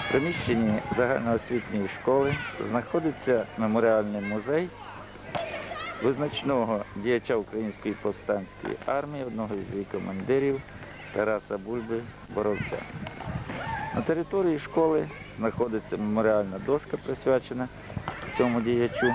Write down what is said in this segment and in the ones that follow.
В приміщенні загальноосвітньої школи знаходиться меморіальний музей визначного діяча Української повстанської армії, одного із її командирів Тараса Бульби Боровця. На території школи знаходиться меморіальна дошка, присвячена цьому діячу.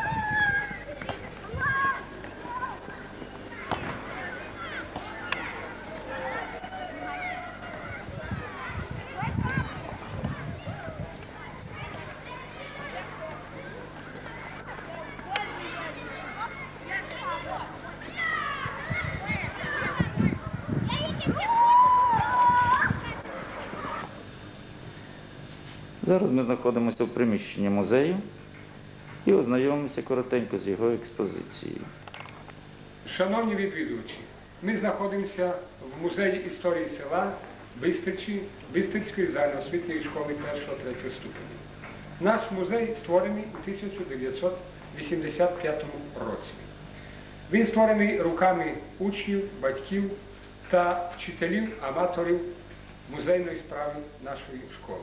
Зараз ми знаходимося в приміщенні музею і ознайомимося коротенько з його експозицією. Шановні відвідувачі, ми знаходимося в музеї історії села Бистричі Бистрицької загальноосвітньої школи 1-3 ступеня. Наш музей створений у 1985 році. Він створений руками учнів, батьків та вчителів-аматорів музейної справи нашої школи.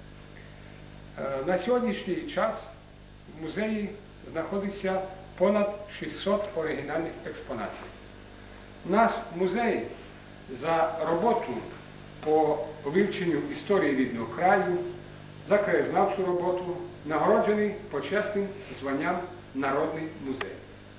На сьогоднішній час в музеї знаходиться понад 600 оригінальних експонатів. Наш музей за роботу по вивченню історії рідного краю, за краєзнавчу роботу нагороджений почесним званням Народний музей.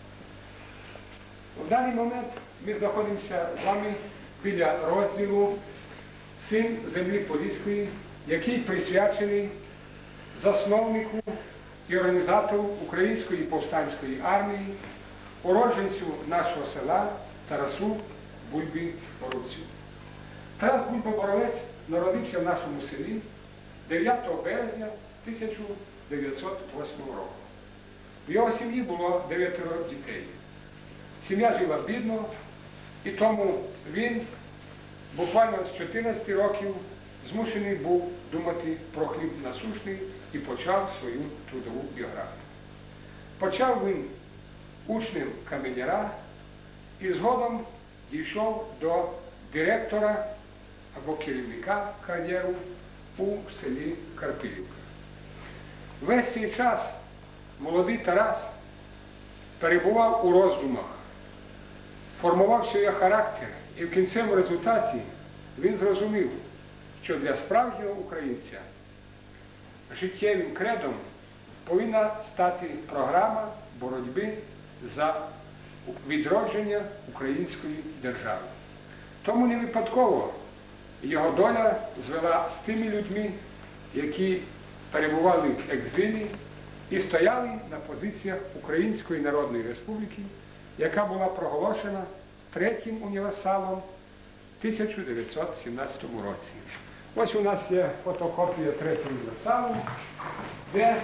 В даний момент ми знаходимося з вами біля розділу «Син землі Поліської», який присвячений засновнику і організатору Української повстанської армії, уродженцю нашого села Тарасу Бульбі Боровцю. Тарас Бульба Боровець народився в нашому селі 9 березня 1908 року. В його сім'ї було 9 дітей. Сім'я жила бідно, і тому він буквально з 14 років змушений був думати про хліб насущний і почав свою трудову біографію. Почав він учнем каменяра і згодом дійшов до директора або керівника кар'єру у селі Карпилівка. Весь цей час молодий Тарас перебував у роздумах, формував свій характер, і в кінцевому результаті він зрозумів, що для справжнього українця життєвим кредом повинна стати програма боротьби за відродження української держави. Тому не випадково його доля звела з тими людьми, які перебували в екзилі і стояли на позиціях Української Народної Республіки, яка була проголошена Третім універсалом в 1917 році. Ось у нас є фотокопія Третього універсалу, де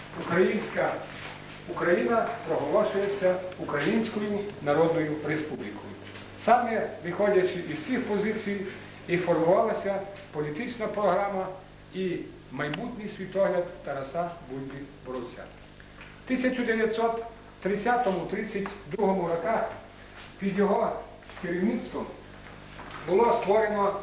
Україна проголошується Українською Народною Республікою. Саме виходячи із цих позицій і формувалася політична програма і майбутній світогляд Тараса Бульби Боровця. В 1930-32 роках під його керівництвом було створено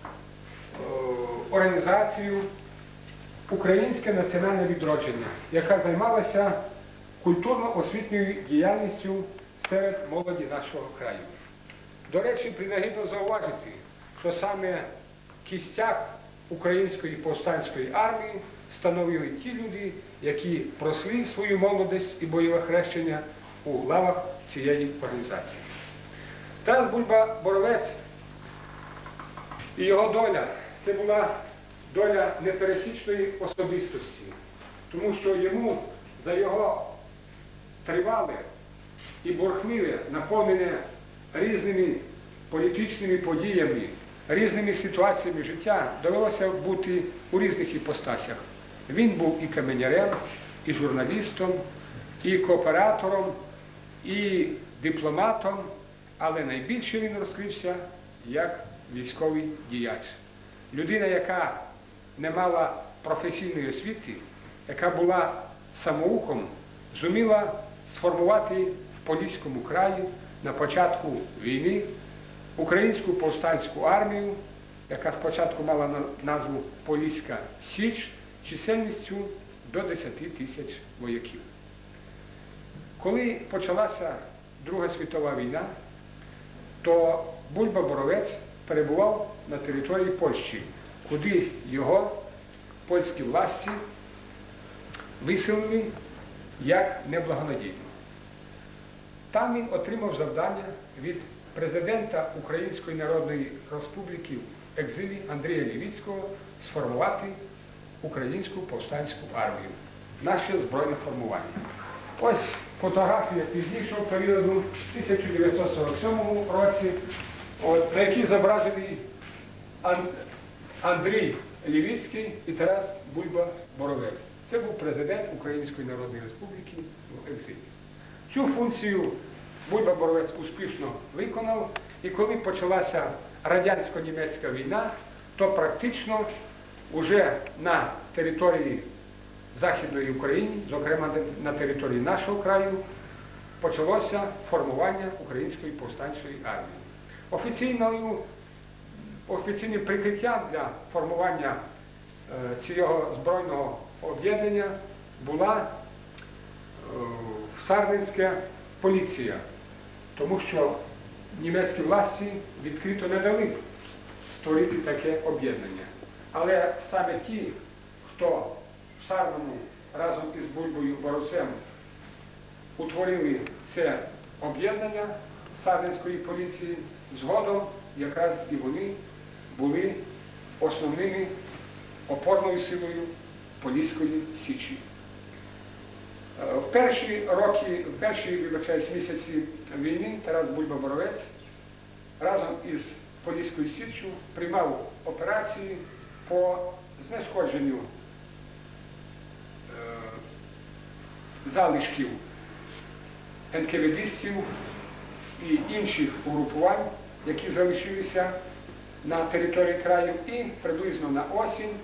організацію «Українське національне відродження», яка займалася культурно-освітньою діяльністю серед молоді нашого краю. До речі, принагідно зауважити, що саме кістяк Української повстанської армії становили ті люди, які просли свою молодість і бойове хрещення у лавах цієї організації. Тарас Бульба Боровець і його доля – це була доля непересічної особистості, тому що йому за його тривале і бурхливе, наповнене різними політичними подіями, різними ситуаціями життя довелося бути у різних іпостасях. Він був і каменярем, і журналістом, і кооператором, і дипломатом, але найбільше він розкрився як військовий діяч. Людина, яка не мала професійної освіти, яка була самоуком, зуміла сформувати в Поліському краї на початку війни Українську повстанську армію, яка спочатку мала назву Поліська Січ, чисельністю до 10 тисяч вояків. Коли почалася Друга світова війна, то Бульба-Боровець перебував на території Польщі, куди його польські власті виселили як неблагонадійного. Там він отримав завдання від президента Української Народної Республіки в екзилі Андрія Лівіцького сформувати Українську повстанську армію, наше збройне формування. Ось фотографія пізнішого періоду, в 1947 році, на якій зображений Андрій Лівіцький і Тарас Бульба-Боровець. Це був президент Української Народної Республіки в екзилі. Цю функцію Бульба-Боровець успішно виконав, і коли почалася радянсько-німецька війна, то практично уже на території Західної України, зокрема на території нашого краю, почалося формування Української повстанчої армії. Офіційним прикриттям для формування цього збройного об'єднання була сарненська поліція, тому що німецькі власті відкрито не дали створити таке об'єднання. Але саме ті, хто в Сарному разом із Бульбою-Боровцем утворили це об'єднання Сарненської поліції, згодом якраз і вони були основними опорною силою Поліської Січі. В перші місяці війни Тарас Бульба-Боровець разом із Поліською Січчю приймав операції по знешкодженню залишків НКВД-стів і інших угрупувань, які залишилися на території краю, і приблизно на осінь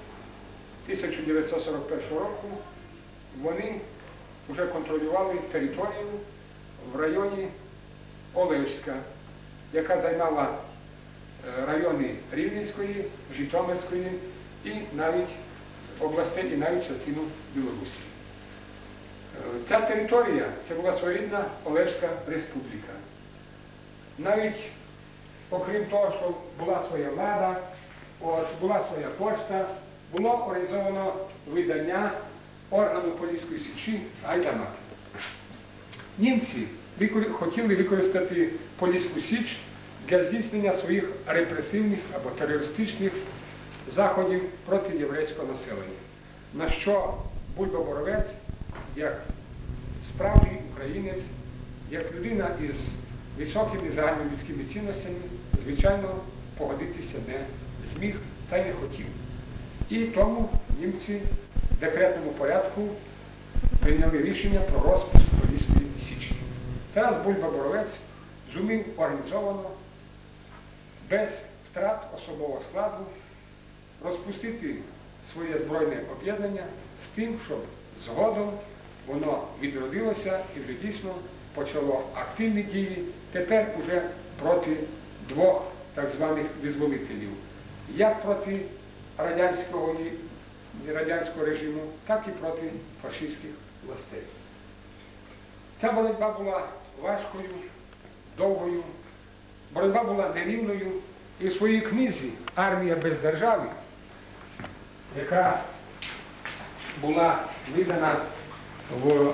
1941 року вони вже контролювали територію в районі Олевська, яка займала райони Рівненської, Житомирської і навіть областей, і навіть частину Білорусі. Ця територія – це була своєрідна Олевська республіка. Навіть, окрім того, що була своя влада, була своя пошта, було організовано видання органу Поліської Січі «Гайдамак». Німці хотіли використати Поліську Січ для здійснення своїх репресивних або терористичних заходів проти єврейського населення. На що Бульба-Боровець, як справжній українець, як людина із високими загальнолюдськими цінностями, звичайно, погодитися не зміг та й не хотів. І тому німці в декретному порядку прийняли рішення про розпуск Поліської Січі. Тарас Бульба-Боровець зумів організовано, без втрат особового складу, розпустити своє збройне об'єднання з тим, щоб згодом воно відродилося і вже дійсно почало активні дії, тепер уже проти двох так званих визволителів, як проти радянського режиму, так і проти фашистських властей. Ця боротьба була важкою, довгою, боротьба була нерівною, і в своїй книзі «Армія без держави», яка була видана в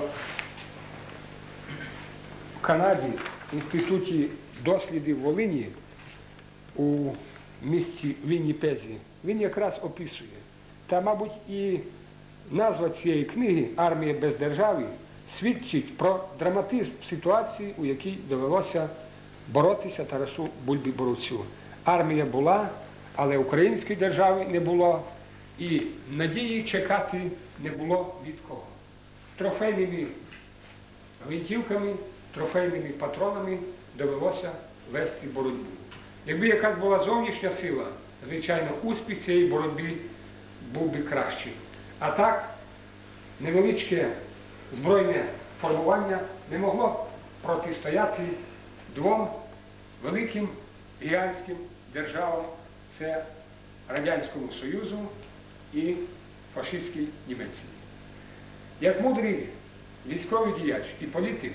Канаді в Інституті дослідів Волині у місті Вінніпезі, він якраз описує. Та, мабуть, і назва цієї книги «Армія без держави» свідчить про драматизм ситуації, у якій довелося боротися Тарасу Бульбі-Боровцю. Армія була, але української держави не було, і надії чекати не було від кого. Трофейними гвинтівками, трофейними патронами довелося вести боротьбу. Якби якась була зовнішня сила, звичайно, успіх цієї боротьби був би кращий. А так, невеличке збройне формування не могло протистояти двом великим гігантським державам – це Радянському Союзу і фашистській Німеччині. Як мудрий військовий діяч і політик,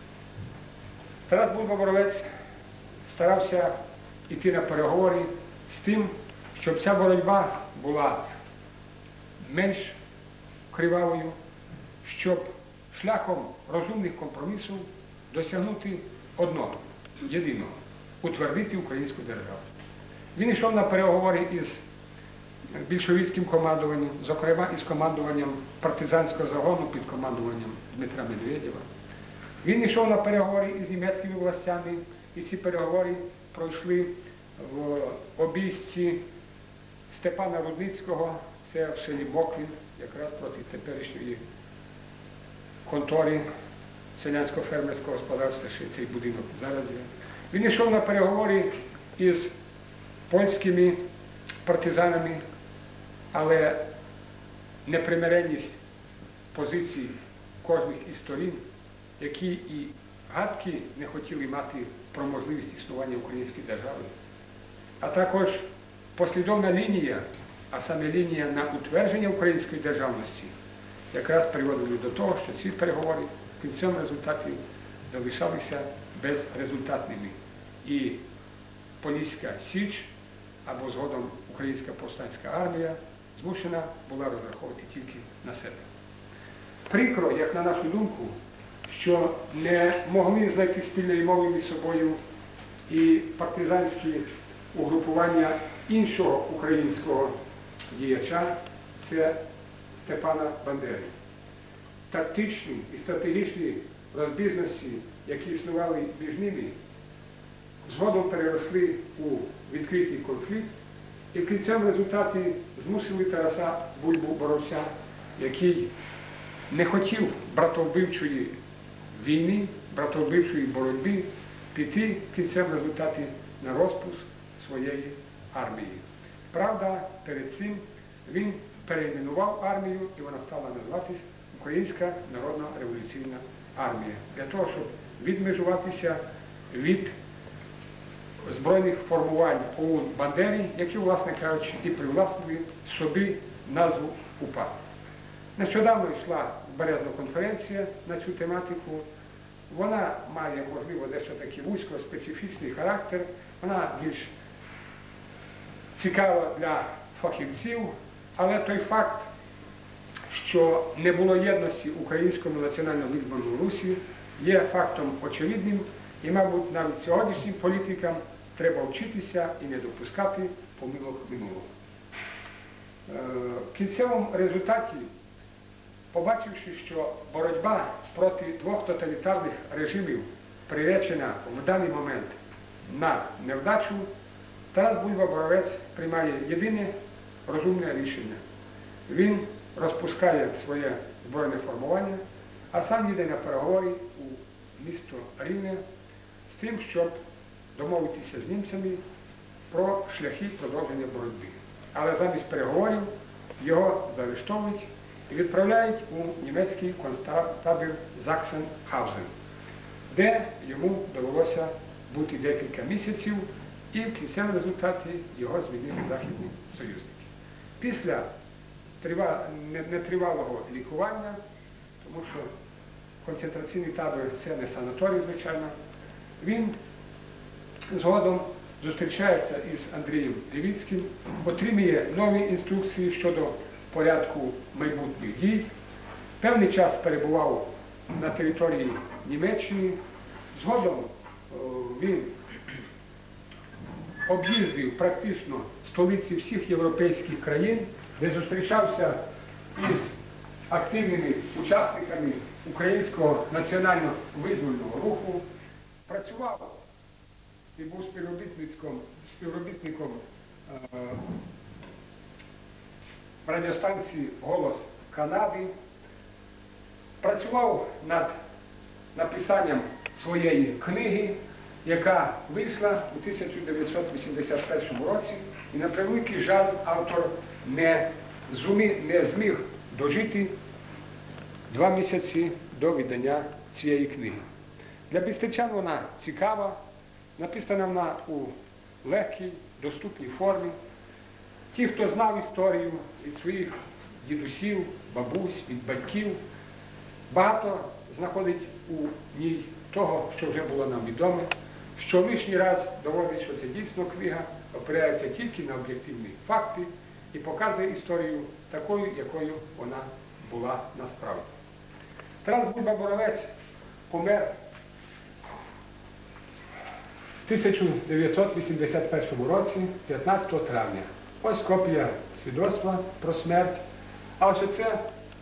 Тарас Бульба-Боровець старався йти на переговори з тим, щоб ця боротьба була менш кривавою, щоб шляхом розумних компромісів досягнути одного, єдиного – утвердити українську державу. Він йшов на переговори із більшовицьким командуванням, зокрема із командуванням партизанського загону під командуванням Дмитра Медведєва. Він йшов на переговори із німецькими властями, і ці переговори пройшли в обійсті Степана Рудницького, це в селі Моквін, якраз проти теперішньої контори селянсько-фермерського господарства, ще цей будинок зараз є. Він йшов на переговори із польськими партизанами, але непримиренність позицій кожних із сторін, які і гадки не хотіли мати про можливість існування української держави, а також послідовна лінія, а саме лінія на утвердження української державності, якраз приводили до того, що ці переговори в кінцевому результаті залишалися безрезультатними. І Поліська Січ, або згодом Українська повстанська армія, змушена була розраховувати тільки на себе. Прикро, як на нашу думку, що не могли знайти спільної мови між собою і партизанські угрупування іншого українського діяча, це Степана Бандери. Тактичні і стратегічні розбіжності, які існували між ними, згодом переросли у відкритий конфлікт і в кінцевому результаті змусили Тараса Бульбу-Боровця, який не хотів братовбивчої війни, братовбивчої боротьби, піти в кінцевому результаті на розпуск своєї армії. Правда, перед цим він перейменував армію, і вона стала називатись Українська Народна Революційна армія, для того, щоб відмежуватися від збройних формувань ОУН Бандери, які, власне кажучи, і привласнили собі назву УПА. Нещодавно йшла Березна конференція на цю тематику. Вона має, можливо, дещо такий вузько-специфічний характер, вона більш цікава для фахівців, але той факт, що не було єдності українському національному визвольному русі, є фактом очевидним, і, мабуть, навіть сьогоднішнім політикам треба вчитися і не допускати помилок минулого. В кінцевому результаті, побачивши, що боротьба проти двох тоталітарних режимів приречена в даний момент на невдачу, Тарас Бульба-Боровець приймає єдине розумне рішення. Він розпускає своє збройне формування, а сам їде на переговори у місто Рівне з тим, щоб домовитися з німцями про шляхи продовження боротьби. Але замість переговорів його заарештовують і відправляють у німецький концтабір Заксенхаузен, де йому довелося бути декілька місяців, і в кінцевому результаті його звільнили західні союзники. Після нетривалого лікування, тому що концентраційний табір – це не санаторій, звичайно, він згодом зустрічається із Андрієм Лівіцьким, отримує нові інструкції щодо порядку майбутніх дій. Певний час перебував на території Німеччини. Згодом він об'їздив практично столиці всіх європейських країн, де зустрічався із активними учасниками українського національно-визвольного руху, працював і був співробітником радіостанції «Голос Канади», працював над написанням своєї книги, яка вийшла у 1981 році, і на превеликий жаль автор не зміг дожити 2 місяці до видання цієї книги. Для бістричан вона цікава, написана вона у легкій, доступній формі. Ті, хто знав історію від своїх дідусів, бабусь, від батьків. Багато знаходить у ній того, що вже було нам відомо, що лишній раз доводить, що це дійсно книга опирається тільки на об'єктивні факти і показує історію такою, якою вона була насправді. Тарас Бульба-Боровець помер в 1981 році, 15 травня. Ось копія свідоцтва про смерть. А ось це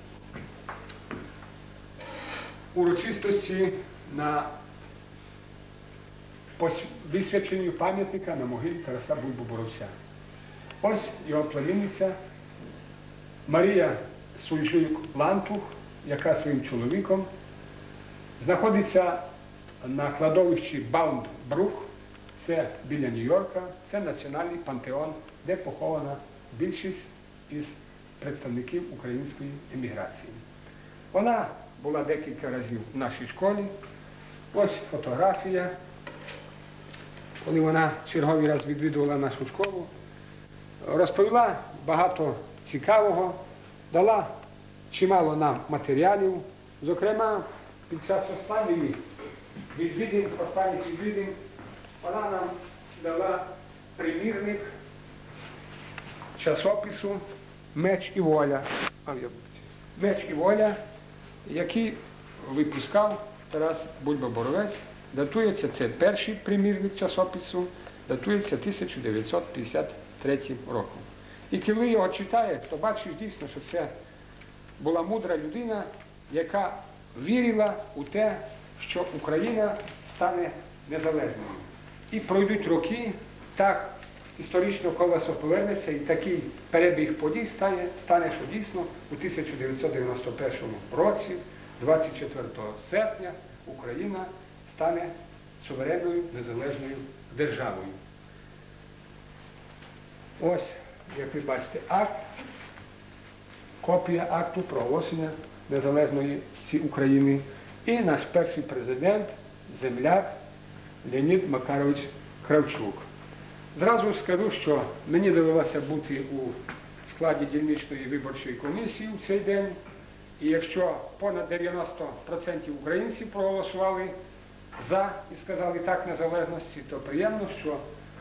урочистості на висвяченню пам'ятника на могилі Тараса Бульби-Боровця. Ось його племінниця Марія Сульжук-Лантух, яка своїм чоловіком знаходиться на кладовищі Баунд-Брук, це біля Нью-Йорка, це національний пантеон, де похована більшість із представників української еміграції. Вона була декілька разів в нашій школі. Ось фотографія, коли вона черговий раз відвідувала нашу школу. Розповіла багато цікавого, дала чимало нам матеріалів. Зокрема, під час останніх відвідин вона нам дала примірник часопису «Меч і воля», «Меч і воля», який випускав Тарас Бульба-Боровець. Датується, це перший примірник часопису, датується 1953 роком. І коли його читає, то бачиш дійсно, що це була мудра людина, яка вірила у те, що Україна стане незалежною. І пройдуть роки, так історично колесо повернеться, і такий перебіг подій стане, що дійсно у 1991 році, 24 серпня, Україна стане суверенною незалежною державою. Ось, як ви бачите, акт, копія акту про оголошення незалежної України. І наш перший президент, земляк Леонід Макарович Кравчук. Зразу скажу, що мені довелося бути у складі дільничної виборчої комісії в цей день. І якщо понад 90% українців проголосували за і сказали так незалежності, то приємно, що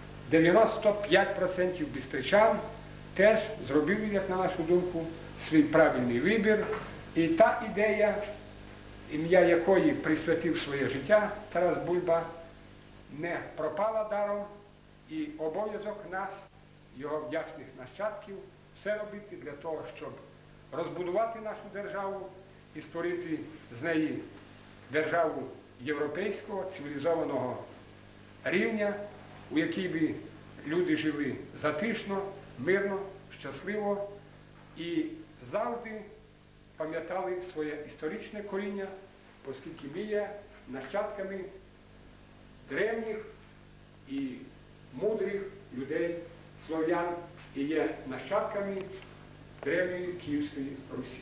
95% бістричан теж зробили, як на нашу думку, свій правильний вибір. І та ідея, ім'я якої присвятив своє життя Тарас Бульба, не пропала даром, і обов'язок нас, його вдячних нащадків, все робити для того, щоб розбудувати нашу державу і створити з неї державу європейського, цивілізованого рівня, у якій би люди жили затишно, мирно, щасливо і завжди пам'ятали своє історичне коріння, оскільки ми є нащадками древніх і мудрих людей, слов'ян, і є нащадками древньої Київської Русі.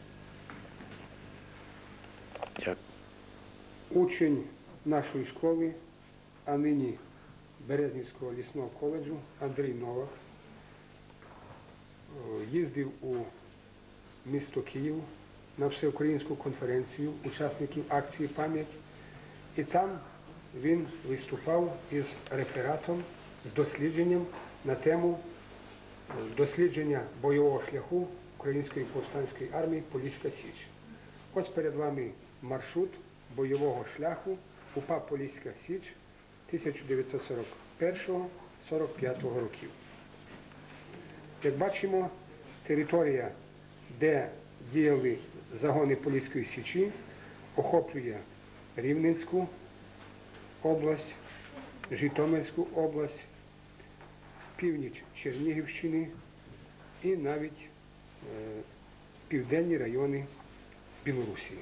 Дякую. Учень нашої школи, а нині Березнівського лісного коледжу Андрій Новак їздив у місто Київ на всеукраїнську конференцію учасників акції «Пам'ять», і там він виступав із рефератом, з дослідженням на тему дослідження бойового шляху Української повстанської армії «Поліська Січ». Ось перед вами маршрут бойового шляху УПА «Поліська Січ» 1941-45 років. Як бачимо, територія, де діяли загони Поліської Січі, охоплює Рівненську область, Житомирську область, північ Чернігівщини і навіть південні райони Білорусі.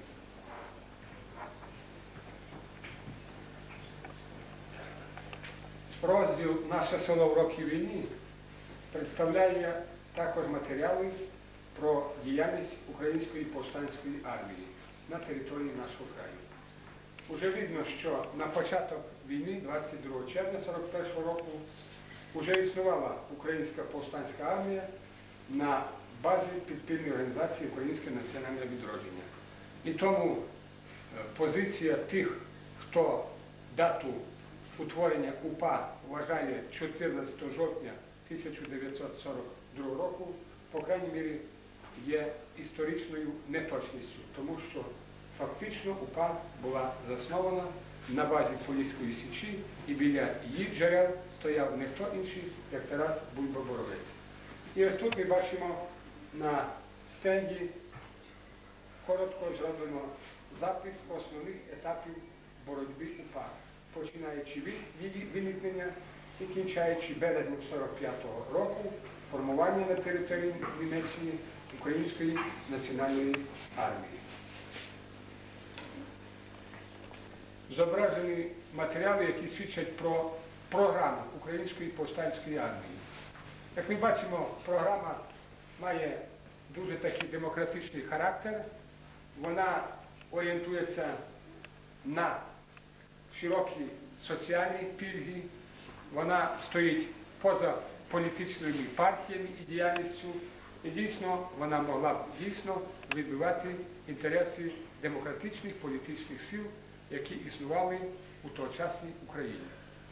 Розділ «Наше село в роки війни» представляє також матеріали про діяльність Української повстанської армії на території нашого краю. Уже видно, що на початок війни, 22 червня 1941 року, вже існувала Українська повстанська армія на базі підпільної організації Українське національне відродження. І тому позиція тих, хто дату утворення УПА вважає 14 жовтня 1942 року, по крайній мірі, є історичною неточністю, тому що фактично УПА була заснована на базі Поліської Січі, і біля її джерел стояв не хто інший, як Тарас Бульба-Боровець. І ось тут ми бачимо на стенді коротко зроблено запис основних етапів боротьби УПА, починаючи від її виникнення і кінчаючи березнем 45-го року формування на території Німеччини Української національної армії. Зображені матеріали, які свідчать про програму Української повстанської армії. Як ми бачимо, програма має дуже такий демократичний характер. Вона орієнтується на широкі соціальні пільги, вона стоїть поза політичними партіями і діяльністю, і дійсно вона могла б дійсно відбивати інтереси демократичних політичних сил, які існували у тогочасній Україні.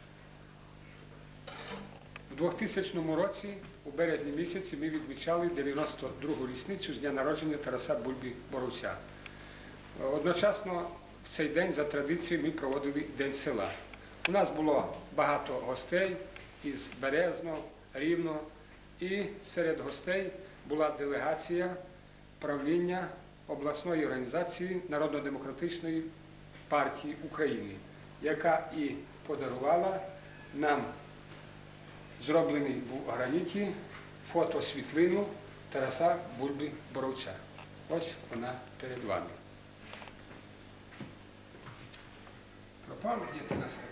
У 2000 році, у березні місяці, ми відмічали 92-гу річницю з дня народження Тараса Бульби-Боровця. Одночасно в цей день, за традицією, ми проводили День села. У нас було багато гостей із Березного, Рівного, і серед гостей була делегація правління обласної організації Народно-демократичної партії України, яка і подарувала нам зроблений в граніті фотосвітлину Тараса Бульби-Боровця. Ось вона перед вами. Пропав, діти нас.